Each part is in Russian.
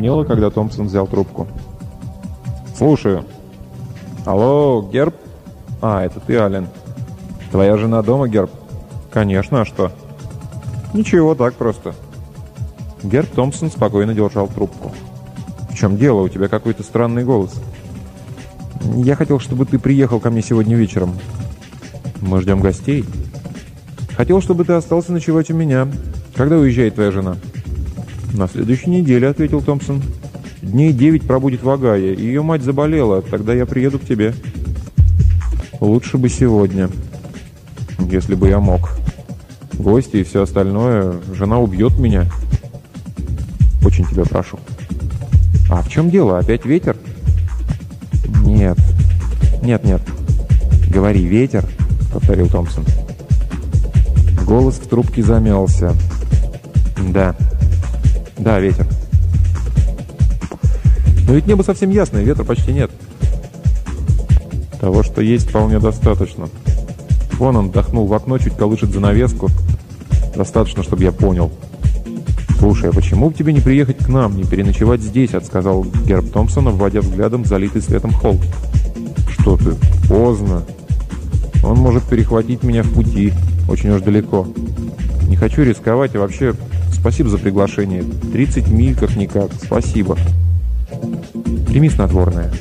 потемнело, когда Томпсон взял трубку. «Слушаю». «Алло, Герб?» «А, это ты, Аллен. Твоя жена дома, Герб?» «Конечно, а что?» «Ничего, так просто». Герб Томпсон спокойно держал трубку. «В чем дело? У тебя какой-то странный голос». «Я хотел, чтобы ты приехал ко мне сегодня вечером». «Мы ждем гостей». «Хотел, чтобы ты остался ночевать у меня. Когда уезжает твоя жена?» «На следующей неделе», — ответил Томпсон. «Дней 9 пробудет в Огайо, и ее мать заболела. Тогда я приеду к тебе». «Лучше бы сегодня, если бы я мог. Гости и все остальное. Жена убьет меня. Очень тебя прошу». «А в чем дело? Опять ветер?» «Нет. Нет. Говори, ветер», — повторил Томпсон. Голос в трубке замялся. Да, ветер. Но ведь небо совсем ясное, ветра почти нет. Того, что есть, вполне достаточно. Вон он вдохнул в окно, чуть колышет занавеску. Достаточно, чтобы я понял. «Слушай, а почему бы тебе не приехать к нам, не переночевать здесь?» — отсказал Герб Томпсон, вводя взглядом залитый светом холл. «Что ты? Поздно. Он может перехватить меня в пути. Очень уж далеко. Не хочу рисковать, и вообще спасибо за приглашение. 30 миль как-никак. Спасибо. Прими снотворное».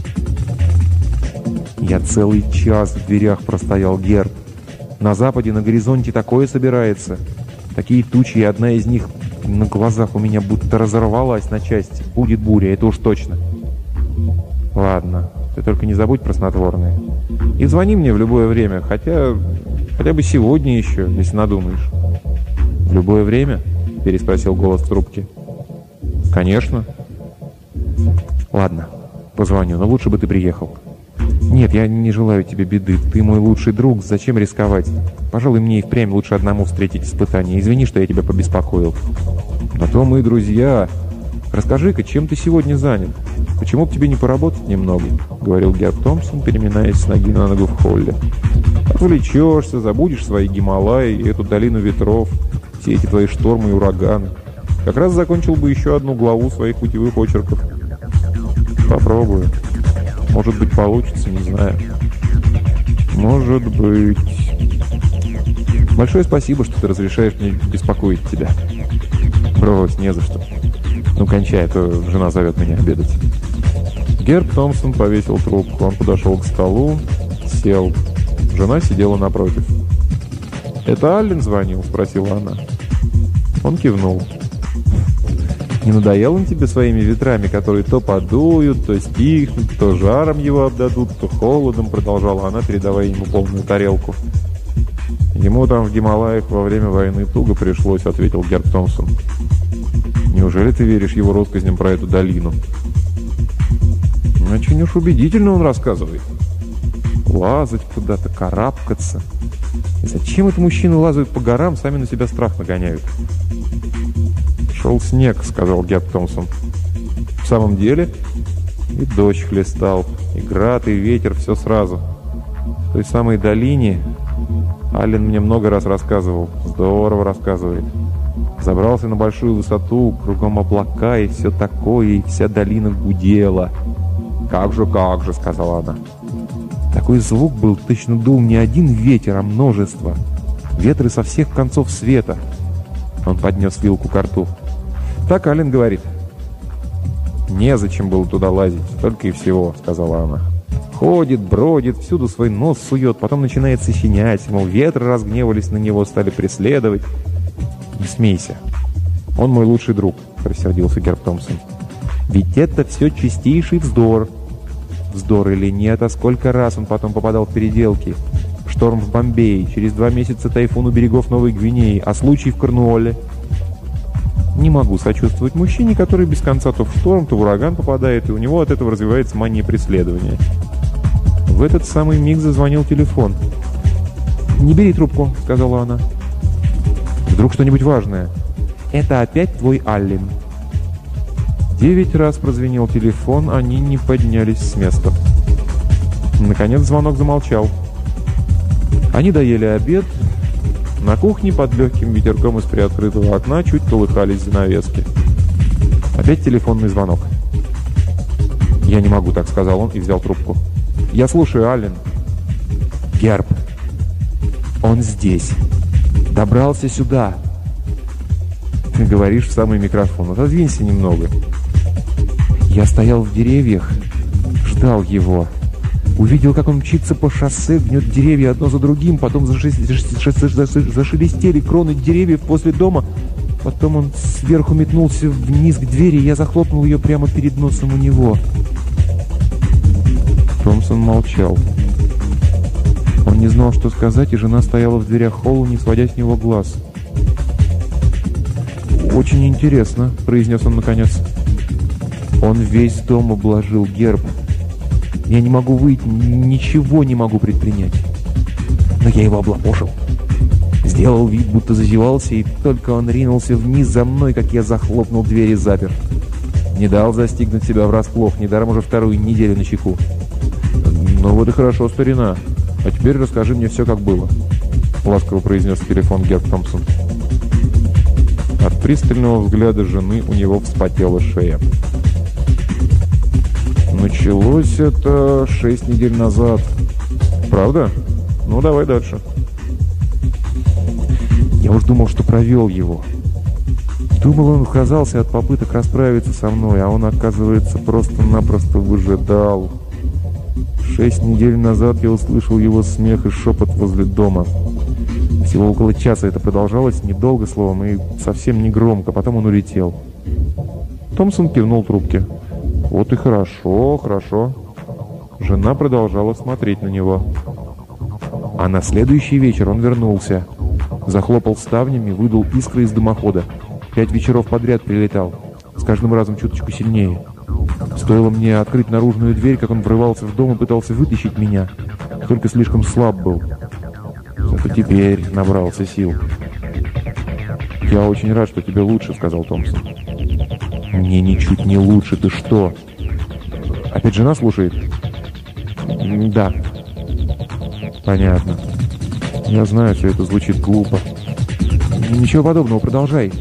Я целый час в дверях простоял, Герб. На западе, на горизонте такое собирается. Такие тучи, и одна из них на глазах у меня будто разорвалась на части. Будет буря, это уж точно. Ладно, ты только не забудь про снотворное. И звони мне в любое время, хотя бы сегодня еще, если надумаешь. «В любое время?» — переспросил голос в трубке. «Конечно». «Ладно, позвоню, но лучше бы ты приехал». «Нет, я не желаю тебе беды. Ты мой лучший друг. Зачем рисковать? Пожалуй, мне и впрямь лучше одному встретить испытание. Извини, что я тебя побеспокоил». «На то мы друзья. Расскажи-ка, чем ты сегодня занят? Почему бы тебе не поработать немного?» — говорил Герб Томпсон, переминаясь с ноги на ногу в холле. «Отвлечешься, забудешь свои Гималаи и эту долину ветров, все эти твои штормы и ураганы. Как раз закончил бы еще одну главу своих путевых очерков». «Попробую. Может быть, получится, не знаю». «Может быть...» «Большое спасибо, что ты разрешаешь мне беспокоить тебя». «Брось, не за что. Ну, кончай, а то жена зовет меня обедать». Герб Томпсон повесил трубку. Он подошел к столу, сел. Жена сидела напротив. «Это Аллен звонил?» — спросила она. Он кивнул. «Не надоел он тебе своими ветрами, которые то подуют, то стихнут, то жаром его обдадут, то холодом?» — продолжала она, передавая ему полную тарелку. «Ему там в Гималаях во время войны туго пришлось», — ответил Герб Томпсон. «Неужели ты веришь его россказням про эту долину?» «Очень уж убедительно он рассказывает. Лазать куда-то, карабкаться. И зачем это мужчины лазают по горам, сами на себя страх нагоняют?» «Шел снег», — сказал Герб Томпсон. «В самом деле?» «И дождь хлестал, и град, и ветер, все сразу. В той самой долине Аллен мне много раз рассказывал. Здорово рассказывает. Забрался на большую высоту, кругом облака и все такое, и вся долина гудела». «Как же», — сказала она. Такой звук был, точно дул не один ветер, а множество. Ветры со всех концов света. Он поднес вилку ко рту. «Так Аллен говорит». «Незачем было туда лазить, только и всего», — сказала она. «Ходит, бродит, всюду свой нос сует, потом начинает сочинять, мол, ветры разгневались на него, стали преследовать». «Не смейся. Он мой лучший друг», — рассердился Герб Томпсон. «Ведь это все чистейший вздор». Вздор или нет, а сколько раз он потом попадал в переделки. Шторм в Бомбее, через 2 месяца тайфун у берегов Новой Гвинеи, а случай в Корнуолле. Не могу сочувствовать мужчине, который без конца то в шторм, то в ураган попадает, и у него от этого развивается мания преследования. В этот самый миг зазвонил телефон. «Не бери трубку», — сказала она. «Вдруг что-нибудь важное?» «Это опять твой Аллен». 9 раз прозвенел телефон, они не поднялись с места. Наконец звонок замолчал. Они доели обед. На кухне под легким ветерком из приоткрытого окна чуть колыхались занавески. Опять телефонный звонок. «Я не могу», — так сказал он и взял трубку. «Я слушаю, Аллен». «Герб, он здесь. Добрался сюда». «Ты говоришь в самый микрофон. Отодвинься немного». «Я стоял в деревьях, ждал его. Увидел, как он мчится по шоссе, гнет деревья одно за другим, потом зашелестели кроны деревьев после дома. Потом он сверху метнулся вниз к двери, и я захлопнул ее прямо перед носом у него». Томпсон молчал. Он не знал, что сказать, и жена стояла в дверях холла, не сводя с него глаз. «Очень интересно», — произнес он наконец. «Он весь дом обложил, Герб. Я не могу выйти, ничего не могу предпринять. Но я его облапошил. Сделал вид, будто зазевался, и только он ринулся вниз за мной, как я захлопнул дверь и запер. Не дал застигнуть себя врасплох, недаром уже вторую неделю на чеку». «Ну вот и хорошо, старина. А теперь расскажи мне все, как было», — ласково произнес в телефон Герб Томпсон. От пристального взгляда жены у него вспотела шея. «Началось это 6 недель назад. Правда? Ну, давай дальше». «Я уж думал, что провел его. Думал, он отказался от попыток расправиться со мной, а он, оказывается, просто-напросто выжидал. 6 недель назад я услышал его смех и шепот возле дома. Всего около часа это продолжалось, недолго словом, и совсем не громко. Потом он улетел». Томпсон кивнул трубке. «Вот и хорошо, хорошо». Жена продолжала смотреть на него. А на следующий вечер он вернулся. Захлопал ставнями, выдул искры из дымохода. 5 вечеров подряд прилетал. С каждым разом чуточку сильнее. Стоило мне открыть наружную дверь, как он врывался в дом и пытался вытащить меня. Только слишком слаб был. Зато теперь набрался сил. «Я очень рад, что тебе лучше», — сказал Томпсон. «Мне ничуть не лучше. Ты что? Опять жена слушает?» «Да». «Понятно. Я знаю, что это звучит глупо». «Ничего подобного. Продолжай».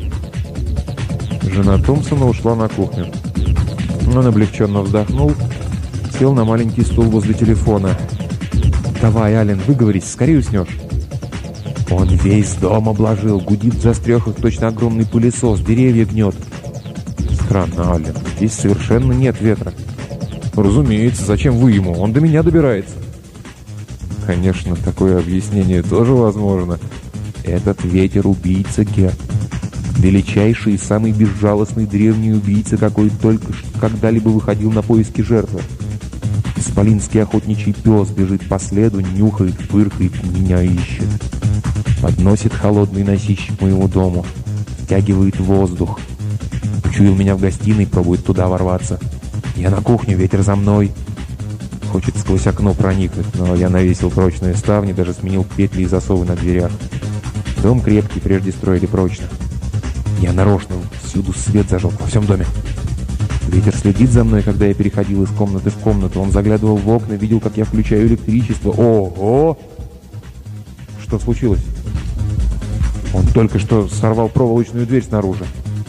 Жена Томпсона ушла на кухню. Он облегченно вздохнул, сел на маленький стул возле телефона. «Давай, Аллен, выговорись, скорее уснешь». «Он весь дом обложил, гудит в застрехах точно огромный пылесос, деревья гнет». «Странно, Аллен, здесь совершенно нет ветра». «Разумеется, зачем вы ему? Он до меня добирается». «Конечно, такое объяснение тоже возможно. Этот ветер — убийца, Герб. Величайший и самый безжалостный древний убийца, какой только когда-либо выходил на поиски жертвы. Исполинский охотничий пес бежит по следу, нюхает, фыркает, меня ищет. Подносит холодный носильщик к моему дому, втягивает воздух. Учуял меня в гостиной, пробует туда ворваться. Я на кухню, ветер за мной. Хочет сквозь окно проникнуть, но я навесил прочные ставни, даже сменил петли и засовы на дверях. Дом крепкий, прежде строили прочно. Я нарочно всюду свет зажег, во всем доме. Ветер следит за мной, когда я переходил из комнаты в комнату. Он заглядывал в окна, видел, как я включаю электричество. Ого! Что случилось? Он только что сорвал проволочную дверь снаружи.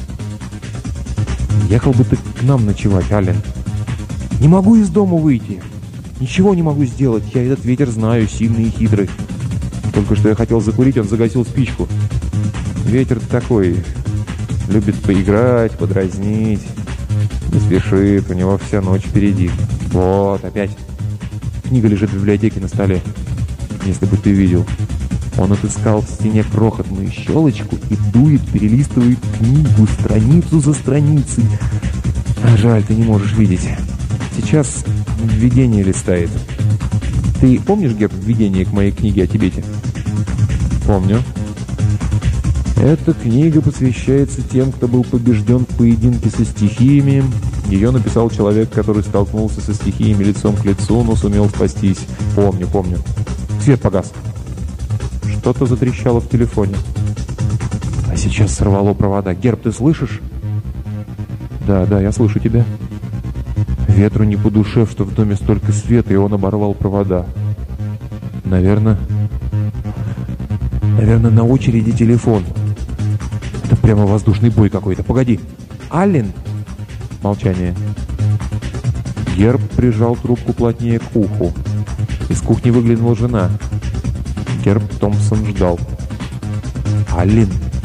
Ехал бы ты к нам ночевать, Аллен. Не могу из дома выйти. Ничего не могу сделать. Я этот ветер знаю, сильный и хитрый. Только что я хотел закурить, он загасил спичку. Ветер такой... Любит поиграть, подразнить. Не спешит, у него вся ночь впереди. Вот, опять. Книга лежит в библиотеке на столе. Если бы ты видел. Он отыскал в стене крохотную щелочку и дует, перелистывает книгу страницу за страницей. А жаль, ты не можешь видеть. Сейчас введение листает. Ты помнишь, Герб, введение к моей книге о Тибете? Помню. Эта книга посвящается тем, кто был побежден в поединке со стихиями. Ее написал человек, который столкнулся со стихиями лицом к лицу, но сумел спастись. Помню. Свет погас. Что-то затрещало в телефоне. А сейчас сорвало провода. Герб, ты слышишь? Да, я слышу тебя. Ветру не по душе, что в доме столько света, и он оборвал провода. Наверное, на очереди телефон. Это прямо воздушный бой какой-то. Погоди. Аллен, Молчание. Герб прижал трубку плотнее к уху. Из кухни выглянула жена. Герб Томпсон ждал. «Аллен!»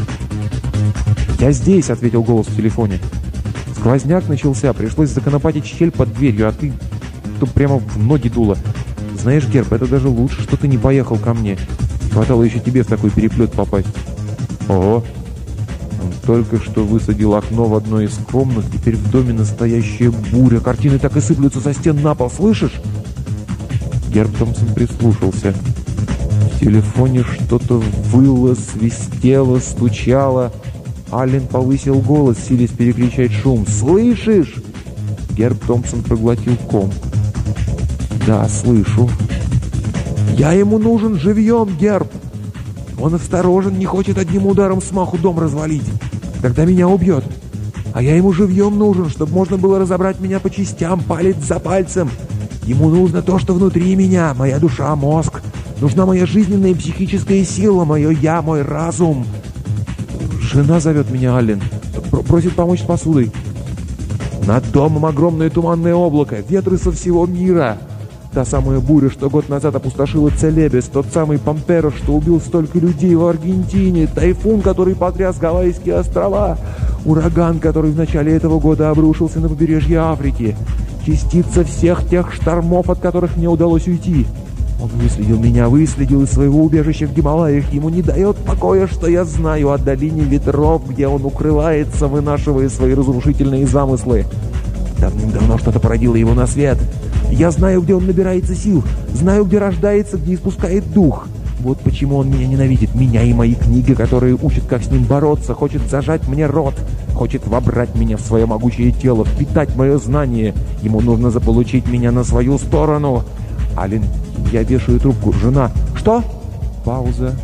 «Я здесь!» — ответил голос в телефоне. «Сквозняк начался, пришлось законопатить щель под дверью, а ты тут прямо в ноги дуло. Знаешь, Герб, это даже лучше, что ты не поехал ко мне. Хватало еще тебе в такой переплет попасть». «Ого!» Он только что высадил окно в одной из комнат, теперь в доме настоящая буря. Картины так и сыплются со стен на пол, слышишь? Герб Томпсон прислушался. В телефоне что-то выло, свистело, стучало. Аллен повысил голос, силясь перекричать шум. «Слышишь?» Герб Томпсон проглотил ком. «Да, слышу». «Я ему нужен живьем, Герб! Он осторожен, не хочет одним ударом смаху дом развалить. Тогда меня убьет. А я ему живьем нужен, чтобы можно было разобрать меня по частям, палец за пальцем. Ему нужно то, что внутри меня, моя душа, мозг. Нужна моя жизненная и психическая сила, мое я, мой разум. Жена зовет меня, Аллен. Просит помочь с посудой. Над домом огромное туманное облако, ветры со всего мира. Та самая буря, что год назад опустошила Целебес, тот самый Памперо, что убил столько людей в Аргентине, тайфун, который потряс Гавайские острова, ураган, который в начале этого года обрушился на побережье Африки, частица всех тех штормов, от которых мне удалось уйти. Он выследил меня, выследил из своего убежища в Гималаях. Ему не дает покоя, что я знаю о долине ветров, где он укрывается, вынашивая свои разрушительные замыслы. Давным-давно что-то породило его на свет. Я знаю, где он набирается сил, знаю, где рождается, где испускает дух. Вот почему он меня ненавидит, меня и мои книги, которые учат, как с ним бороться, хочет зажать мне рот, хочет вобрать меня в свое могучее тело, впитать мое знание. Ему нужно заполучить меня на свою сторону. Аллен, я вешаю трубку. Жена. Что? Пауза.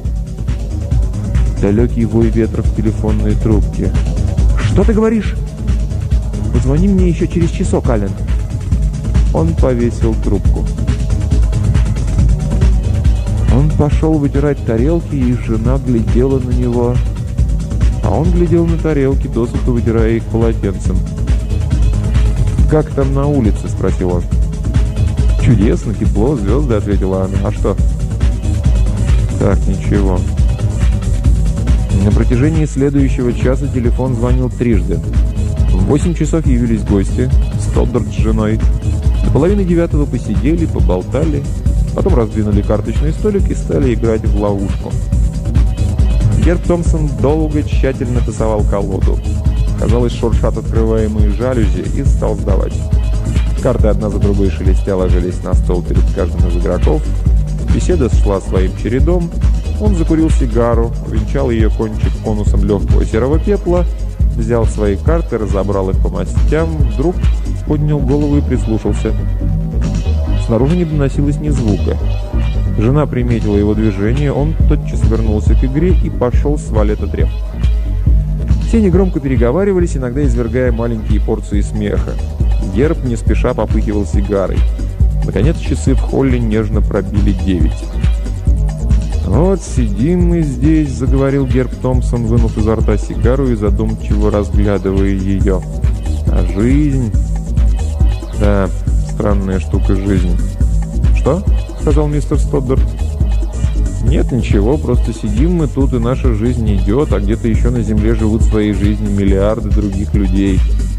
Далекий вой ветра в телефонной трубке. Что ты говоришь? Позвони мне еще через часок, Аллен. Он повесил трубку. Он пошел вытирать тарелки, и жена глядела на него. А он глядел на тарелки, досуха вытирая их полотенцем. «Как там на улице?» — спросил он. «Чудесно, тепло, звезды», — ответила она. «А что?» «Так, ничего». На протяжении следующего часа телефон звонил трижды. В 8 часов явились гости, Стоддарт с женой. До половины 9 посидели, поболтали, потом раздвинули карточный столик и стали играть в ловушку. Герб Томпсон долго, тщательно тасовал колоду. Казалось, шуршат открываемые жалюзи, и стал сдавать. Карты одна за другой шелестя ложились на стол перед каждым из игроков. Беседа шла своим чередом. Он закурил сигару, венчал ее кончик конусом легкого серого пепла, взял свои карты, разобрал их по мастям, вдруг поднял голову и прислушался. Снаружи не доносилось ни звука. Жена приметила его движение, он тотчас вернулся к игре и пошел с валета треп. Все негромко переговаривались, иногда извергая маленькие порции смеха. Герб не спеша попыхивал сигарой. Наконец часы в холле нежно пробили 9. «Вот сидим мы здесь», — заговорил Герб Томпсон, вынув изо рта сигару и задумчиво разглядывая ее. «А жизнь...» «Да, странная штука жизнь». «Что?» — сказал мистер Стоддарт. «Нет, ничего, просто сидим мы тут, и наша жизнь идет, а где-то еще на земле живут своей жизнью миллиарды других людей».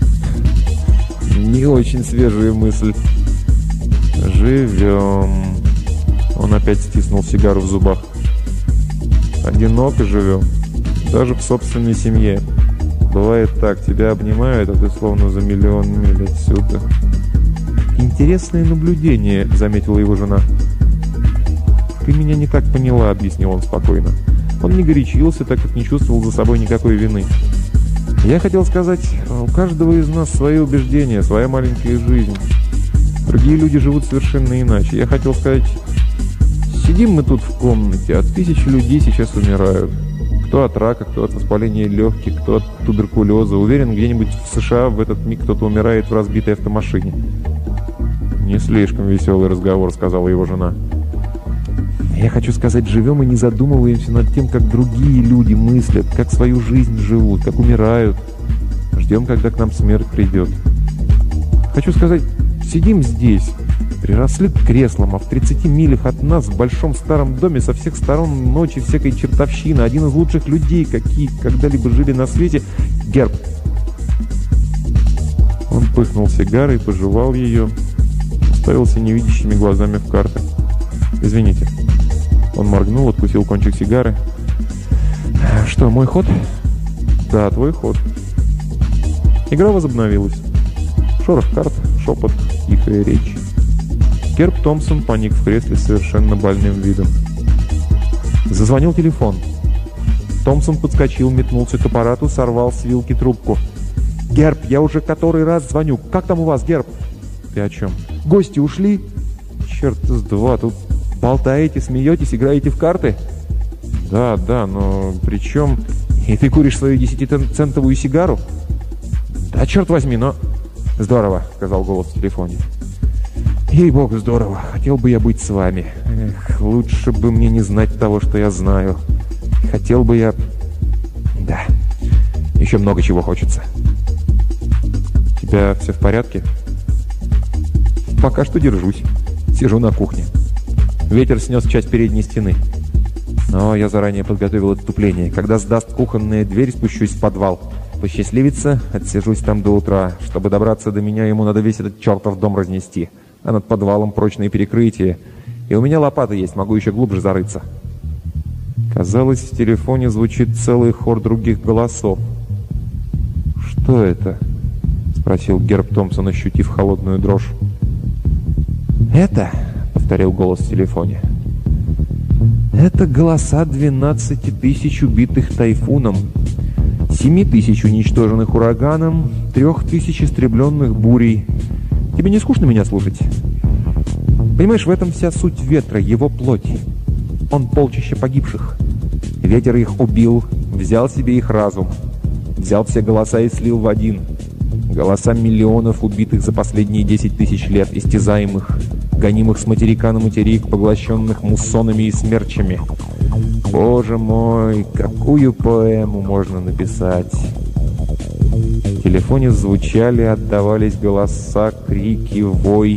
«Не очень свежая мысль». «Живем...» Он опять стиснул сигару в зубах. «Одиноко живем, даже в собственной семье. Бывает так, тебя обнимают, а ты словно за миллион миль отсюда». «Интересное наблюдение», — заметила его жена. «Ты меня не так поняла», — объяснил он спокойно. Он не горячился, так как не чувствовал за собой никакой вины. «Я хотел сказать, у каждого из нас свои убеждения, своя маленькая жизнь. Другие люди живут совершенно иначе. Я хотел сказать, сидим мы тут в комнате, а тысячи людей сейчас умирают. Кто от рака, кто от воспаления легких, кто от туберкулеза. Уверен, где-нибудь в США в этот миг кто-то умирает в разбитой автомашине». «Не слишком веселый разговор», — сказала его жена. «Я хочу сказать, живем и не задумываемся над тем, как другие люди мыслят, как свою жизнь живут, как умирают. Ждем, когда к нам смерть придет. Хочу сказать, сидим здесь, приросли к креслам, а в 30 милях от нас в большом старом доме со всех сторон ночи всякой чертовщины. Один из лучших людей, какие когда-либо жили на свете. Герб. Он пыхнул сигарой, пожевал ее, уставился невидящими глазами в карты. «Извините». Он моргнул, откусил кончик сигары. «Что, мой ход?» «Да, твой ход». Игра возобновилась. Шорох карт, шепот, тихая речь. Герб Томпсон поник в кресле с совершенно больным видом. Зазвонил телефон. Томпсон подскочил, метнулся к аппарату, сорвал с вилки трубку. «Герб, я уже который раз звоню. Как там у вас, Герб?» «Ты о чем?» «Гости ушли?» «Черт с два, тут болтаете, смеетесь, играете в карты?» «Да, но при чем...» «И ты куришь свою 10-центовую сигару?» «Да, черт возьми, но...» «Здорово», — сказал голос в телефоне. «Ей-богу, здорово. Хотел бы я быть с вами. Эх, лучше бы мне не знать того, что я знаю. Хотел бы я... Да, еще много чего хочется». «У тебя все в порядке?» «Пока что держусь. Сижу на кухне. Ветер снес часть передней стены. Но я заранее подготовил отступление. Когда сдаст кухонная дверь, спущусь в подвал. Посчастливится, отсижусь там до утра. Чтобы добраться до меня, ему надо весь этот чертов дом разнести. А над подвалом прочные перекрытия. И у меня лопата есть, могу еще глубже зарыться». Казалось, в телефоне звучит целый хор других голосов. «Что это?» — спросил Герб Томпсон, ощутив холодную дрожь. «Это?» — повторил голос в телефоне. «Это голоса 12 тысяч убитых тайфуном, 7 тысяч уничтоженных ураганом, 3 тысяч истребленных бурей. Тебе не скучно меня слушать? Понимаешь, в этом вся суть ветра, его плоть. Он полчища погибших. Ветер их убил, взял себе их разум, взял все голоса и слил в один. Голоса миллионов убитых за последние 10 тысяч лет, истязаемых, гонимых с материка на материк, поглощенных муссонами и смерчами. Боже мой, какую поэму можно написать!» В телефоне звучали, отдавались голоса, крики, вой.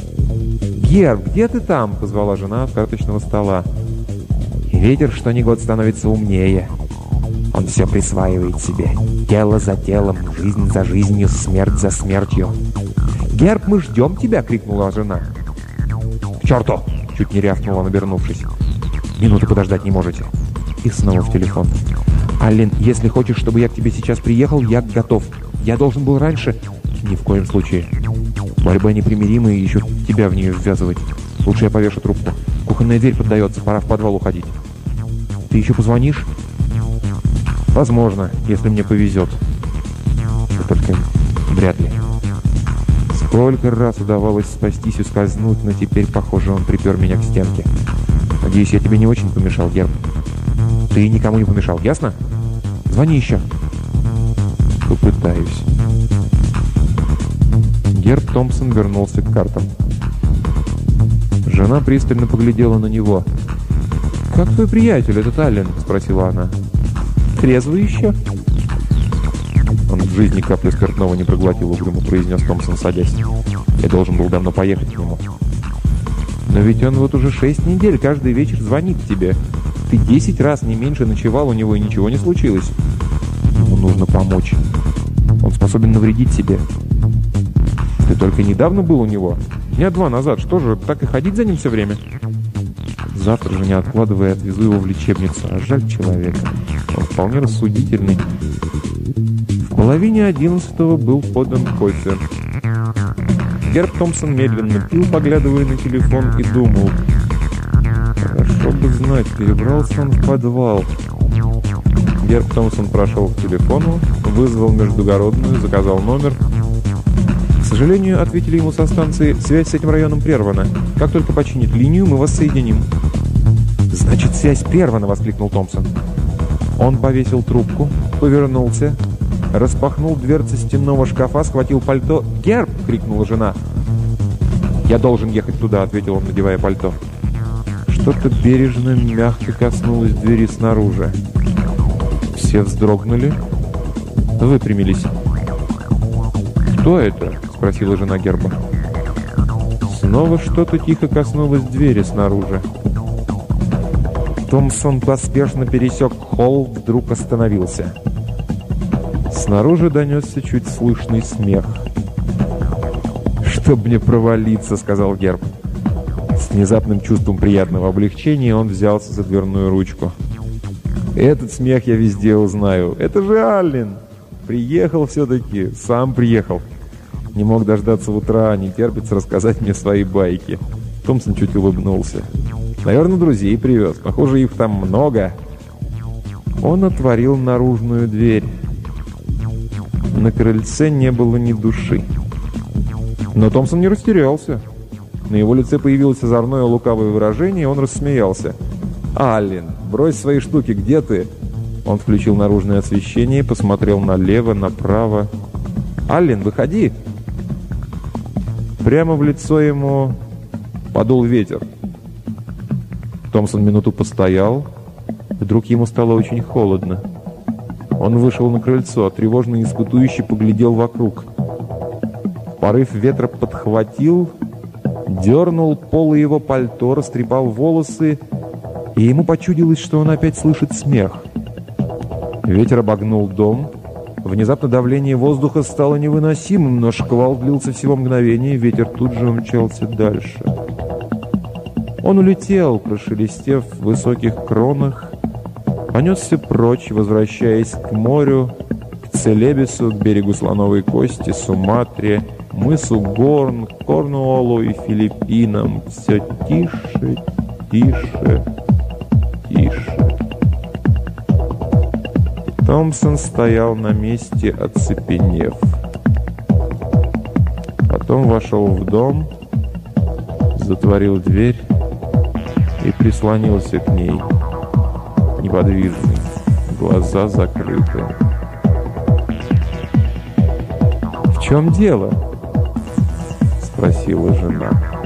«Герб, где ты там?» — позвала жена от карточного стола. И ветер что ни год становится умнее. Он все присваивает себе. Тело за телом, жизнь за жизнью, смерть за смертью. «Герб, мы ждем тебя!» — крикнула жена. «К черту!» — чуть не рявкнула, обернувшись. «Минуту подождать не можете». И снова в телефон. «Аллен, если хочешь, чтобы я к тебе сейчас приехал, я готов. Я должен был раньше...» «Ни в коем случае. Борьба непримиримая, и еще тебя в нее ввязывать. Лучше я повешу трубку. Кухонная дверь поддается, пора в подвал уходить». «Ты еще позвонишь?» «Возможно, если мне повезет. Только вряд ли». Сколько раз удавалось спастись и скользнуть, но теперь, похоже, он припер меня к стенке. «Надеюсь, я тебе не очень помешал, Герб?» «Ты никому не помешал, ясно? Звони еще». «Попытаюсь». Герб Томпсон вернулся к картам. Жена пристально поглядела на него. «Как твой приятель, этот Аллен?» — спросила она. «Трезвый еще?» «Он в жизни капли спиртного не проглотил», — угрюмо произнес Томпсон, садясь. «Я должен был давно поехать к нему». «Но ведь он вот уже 6 недель каждый вечер звонит тебе. Ты 10 раз не меньше ночевал у него, и ничего не случилось. Ему нужно помочь. Он способен навредить себе. Ты только недавно был у него? Дня 2 назад. Что же, так и ходить за ним все время?» «Завтра же, не откладывая, отвезу его в лечебницу. А жаль человека. Он вполне рассудительный». В половине 11 был подан кофе. Герб Томпсон медленно пил, поглядывая на телефон, и думал. Хорошо бы знать, перебрался он в подвал. Герб Томпсон прошел к телефону, вызвал междугородную, заказал номер. К сожалению, ответили ему со станции: «Связь с этим районом прервана. Как только починит линию, мы вас соединим». «Значит, связь прервана!» — воскликнул Томпсон. Он повесил трубку, повернулся, распахнул дверцы стенного шкафа, схватил пальто. «Герб!» — крикнула жена. «Я должен ехать туда», — ответил он, надевая пальто. Что-то бережно, мягко коснулось двери снаружи. Все вздрогнули, выпрямились. «Кто это?» спросила жена Герба. Снова что-то тихо коснулось двери снаружи. Томпсон поспешно пересек холл, вдруг остановился. Снаружи донесся чуть слышный смех. «Чтоб мне провалиться», — сказал Герб. С внезапным чувством приятного облегчения он взялся за дверную ручку. «Этот смех я везде узнаю. Это же Аллен! Приехал все-таки, сам приехал. Не мог дождаться утра, не терпится рассказать мне свои байки». Томпсон чуть улыбнулся. «Наверное, друзей привез. Похоже, их там много». Он отворил наружную дверь. На крыльце не было ни души. Но Томпсон не растерялся. На его лице появилось озорное лукавое выражение, и он рассмеялся. «Аллен, брось свои штуки, где ты?» Он включил наружное освещение, посмотрел налево, направо. «Аллен, выходи!» Прямо в лицо ему подул ветер. Томпсон минуту постоял. Вдруг ему стало очень холодно. Он вышел на крыльцо, тревожно и испытующе поглядел вокруг. Порыв ветра подхватил, дернул полы его пальто, растрепал волосы, и ему почудилось, что он опять слышит смех. Ветер обогнул дом. Внезапно давление воздуха стало невыносимым, но шквал длился всего мгновение, ветер тут же умчался дальше. Он улетел, прошелестев в высоких кронах, понесся прочь, возвращаясь к морю, к Целебесу, к берегу Слоновой Кости, Суматре, мысу Горн, Корнуоллу и Филиппинам. Все тише, тише, тише. Томпсон стоял на месте, оцепенев. Потом вошел в дом, затворил дверь и прислонился к ней, неподвижный, глаза закрыты. «В чем дело?» — спросила жена.